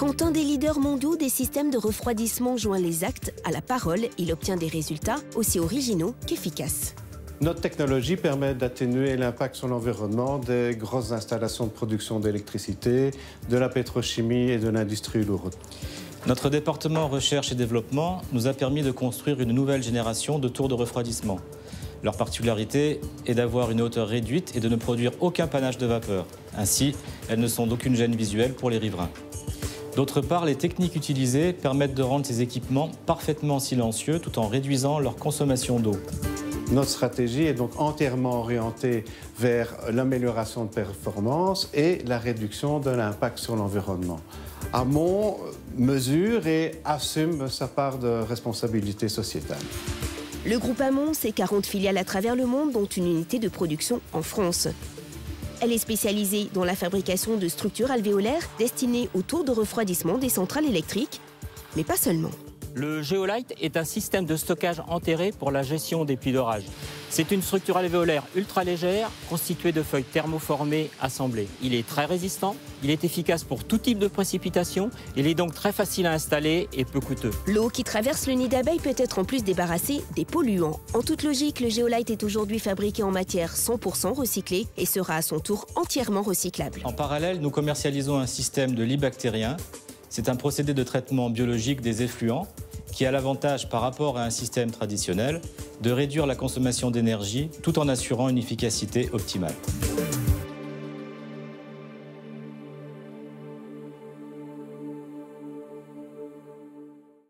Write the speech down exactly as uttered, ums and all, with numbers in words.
Quand un des leaders mondiaux des systèmes de refroidissement joint les actes à la parole, il obtient des résultats aussi originaux qu'efficaces. Notre technologie permet d'atténuer l'impact sur l'environnement des grosses installations de production d'électricité, de la pétrochimie et de l'industrie lourde. Notre département recherche et développement nous a permis de construire une nouvelle génération de tours de refroidissement. Leur particularité est d'avoir une hauteur réduite et de ne produire aucun panache de vapeur. Ainsi, elles ne sont d'aucune gêne visuelle pour les riverains. D'autre part, les techniques utilisées permettent de rendre ces équipements parfaitement silencieux tout en réduisant leur consommation d'eau. Notre stratégie est donc entièrement orientée vers l'amélioration de performance et la réduction de l'impact sur l'environnement. Amont mesure et assume sa part de responsabilité sociétale. Le groupe Amont, c'est quarante filiales à travers le monde, dont une unité de production en France. Elle est spécialisée dans la fabrication de structures alvéolaires destinées aux tours de refroidissement des centrales électriques, mais pas seulement. Le Geolite est un système de stockage enterré pour la gestion des pluies d'orage. C'est une structure alvéolaire ultra légère constituée de feuilles thermoformées assemblées. Il est très résistant, il est efficace pour tout type de précipitation, il est donc très facile à installer et peu coûteux. L'eau qui traverse le nid d'abeille peut être en plus débarrassée des polluants. En toute logique, le Geolite est aujourd'hui fabriqué en matière cent pour cent recyclée et sera à son tour entièrement recyclable. En parallèle, nous commercialisons un système de lit bactérien. C'est un procédé de traitement biologique des effluents qui a l'avantage par rapport à un système traditionnel de réduire la consommation d'énergie tout en assurant une efficacité optimale.